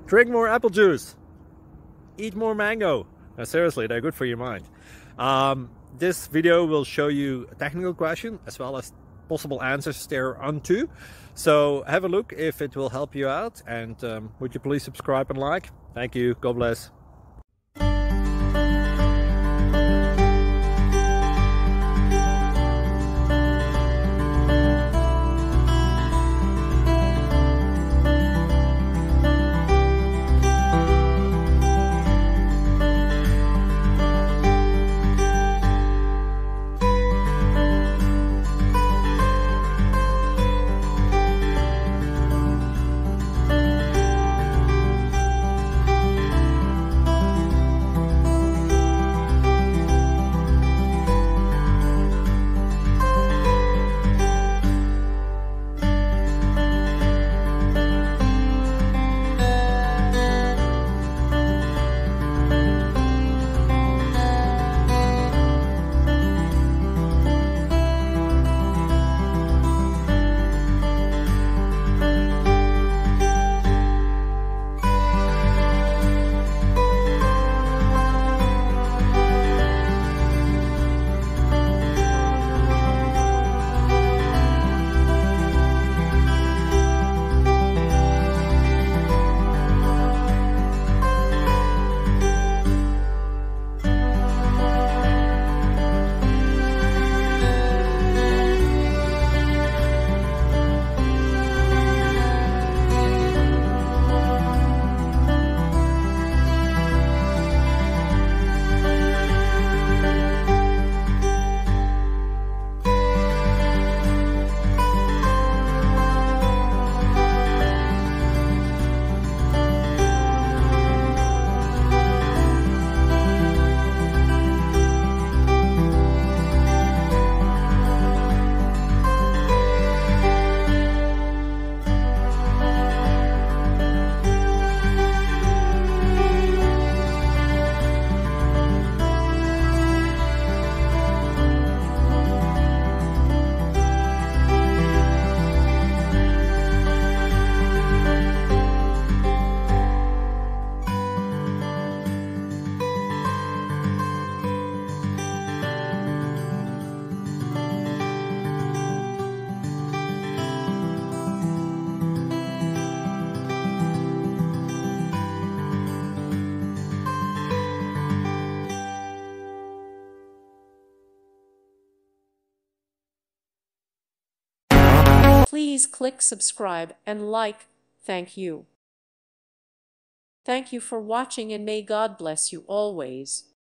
Drink more apple juice. Eat more mango. No, seriously, they're good for your mind. This video will show you a technical question as well as possible answers thereunto. So have a look if it will help you out, and would you please subscribe and like? Thank you. God bless. Please click subscribe and like. Thank you. Thank you for watching, and may God bless you always.